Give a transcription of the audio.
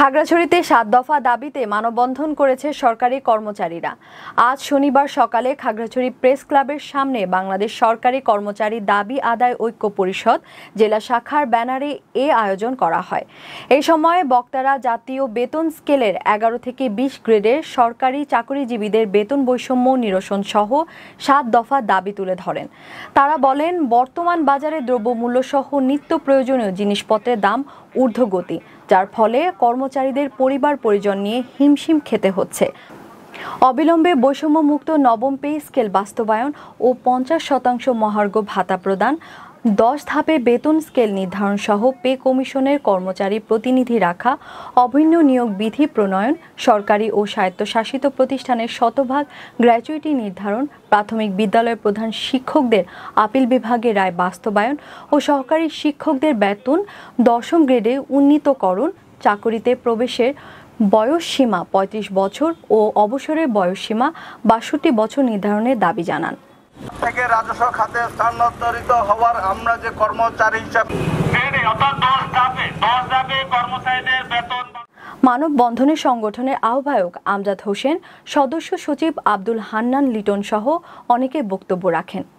খাগড়াছড়িতে ৭ দফা দাবিতে মানববন্ধন করেছে সরকারি কর্মচারীরা। আজ শনিবার সকালে খাগড়াছড়ি প্রেস ক্লাবের সামনে বাংলাদেশ সরকারি কর্মচারী দাবি আদায় ঐক্য পরিষদ জেলা শাখার ব্যানারে এ আয়োজন করা হয়। এই সময় বক্তারা জাতীয় বেতন স্কেলের ১১ থেকে ২০ গ্রেডের সরকারি চাকরিজীবীদের বেতন বৈষম্য নিরসন সহ ৭ দফা দাবি তুলে ধরেন। তারা বলেন, বর্তমান বাজারে দ্রব্যমূল্য সহ নিত্য প্রয়োজনীয় জিনিসপত্রের দাম ঊর্ধ্বগতি, যার ফলে কর্মচারীদের পরিবার পরিজন নিয়ে হিমশিম খেতে হচ্ছে। অবিলম্বে বৈষম্যমুক্ত নবম পে স্কেল বাস্তবায়ন ও ৫০% মহার্ঘ ভাতা প্রদান, ১০ ধাপে বেতন স্কেল নির্ধারণ সহ পে কমিশনের কর্মচারী প্রতিনিধি রাখা, অভিন্ন নিয়োগ বিধি প্রণয়ন, সরকারি ও স্বায়ত্তশাসিত প্রতিষ্ঠানের শতভাগ গ্র্যাচুইটি নির্ধারণ, প্রাথমিক বিদ্যালয়ের প্রধান শিক্ষকদের আপিল বিভাগের রায় বাস্তবায়ন ও সহকারী শিক্ষকদের বেতন ১০ম গ্রেডে উন্নীতকরণ, চাকরিতে প্রবেশের বয়সসীমা ৩৫ বছর ও অবসরের বয়সসীমা ৬২ বছর নির্ধারণের দাবি জানান। থেকে রাজস্ব খাতে স্থানান্তরিত হওয়ার আমরা যে কর্মচারী হিসাবে কর্মচারীদের বেতন। মানববন্ধনে সংগঠনের আহ্বায়ক আমজাদ হোসেন, সদস্য সচিব আব্দুল হান্নান লিটন সহ অনেকে বক্তব্য রাখেন।